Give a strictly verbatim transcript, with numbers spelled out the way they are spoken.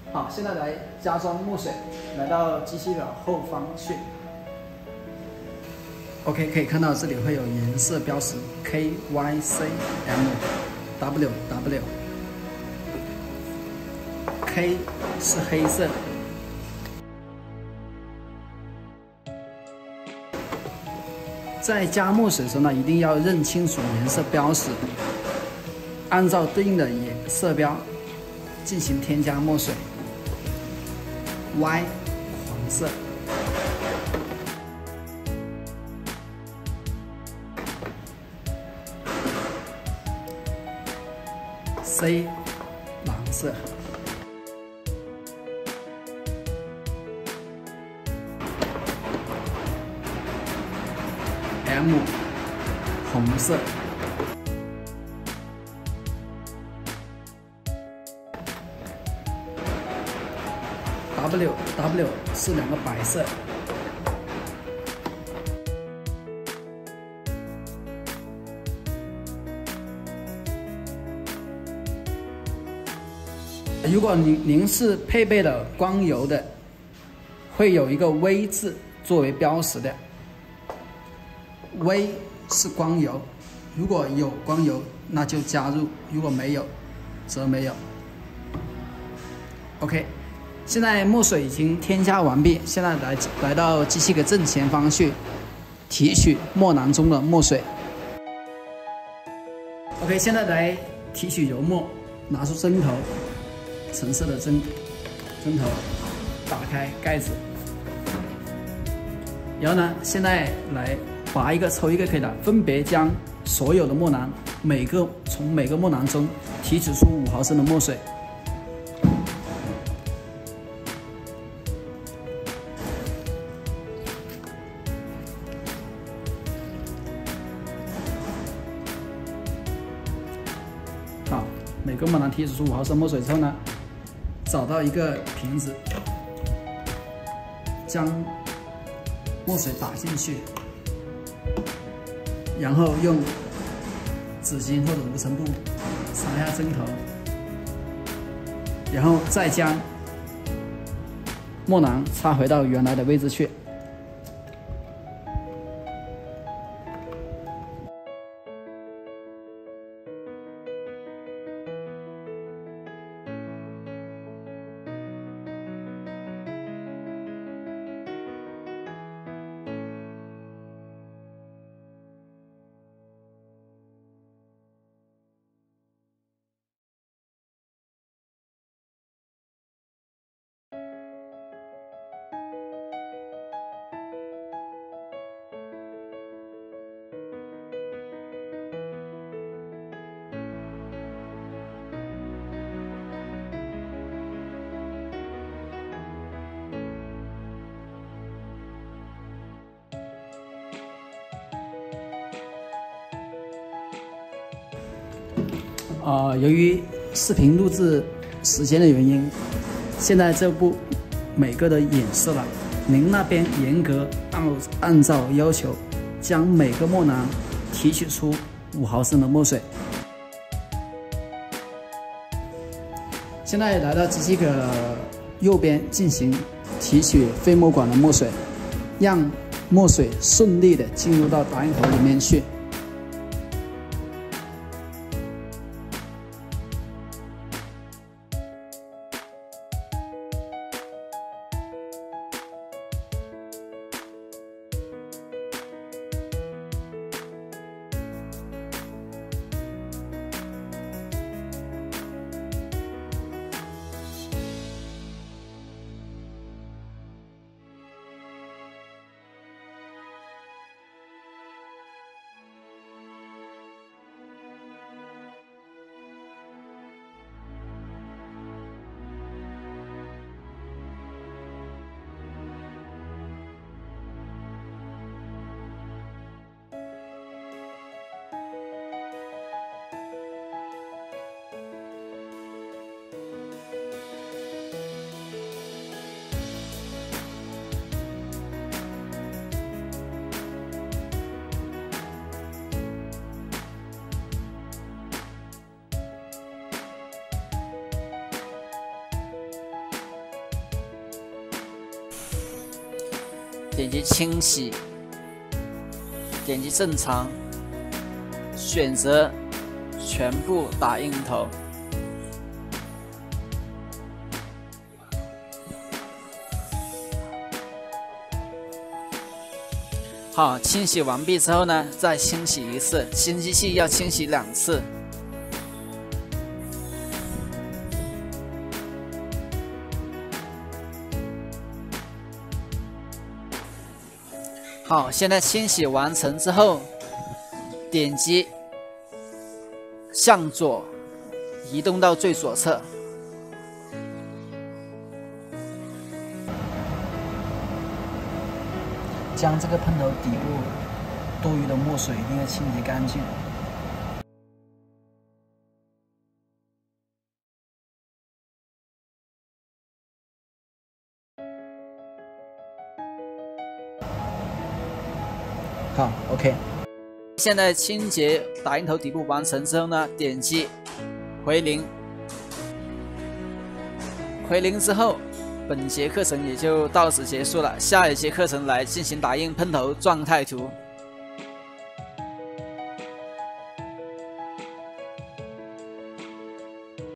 好，现在来加装墨水，来到机器的后方去。OK， 可以看到这里会有颜色标识 K Y C M W W。K 是黑色。在加墨水时呢，一定要认清楚颜色标识，按照对应的颜色标进行添加墨水。Y 黄色。C 蓝色。M 红色。W W 是两个白色。如果您您是配备了光油的，会有一个 V 字作为标识的。V 是光油，如果有光油，那就加入；如果没有，则没有。OK， 现在墨水已经添加完毕，现在来来到机器的正前方去提取墨囊中的墨水。OK， 现在来提取油墨，拿出针头，橙色的针针头，打开盖子，然后呢，现在来。拔一个抽一个可以的，分别将所有的墨囊，每个从每个墨囊中提取出五毫升的墨水。好，每个墨囊提取出五毫升墨水之后呢，找到一个瓶子，将墨水打进去。然后用纸巾或者无尘布擦一下针头，然后再将墨囊插回到原来的位置去。啊、呃，由于视频录制时间的原因，现在这不每个都演示了。您那边严格按按照要求，将每个墨囊提取出五毫升的墨水。现在来到机器的右边进行提取废墨管的墨水，让墨水顺利的进入到打印盒里面去。 点击清洗，点击正常，选择全部打印头。好，清洗完毕之后呢，再清洗一次，新机器要清洗两次。好，现在清洗完成之后，点击向左移动到最左侧。 将这个喷头底部多余的墨水一定要清洁干净。好 ，OK。 现在清洁打印头底部完成之后呢，点击回零。回零之后，本节课程也就到此结束了。下一节课程来进行打印喷头状态图。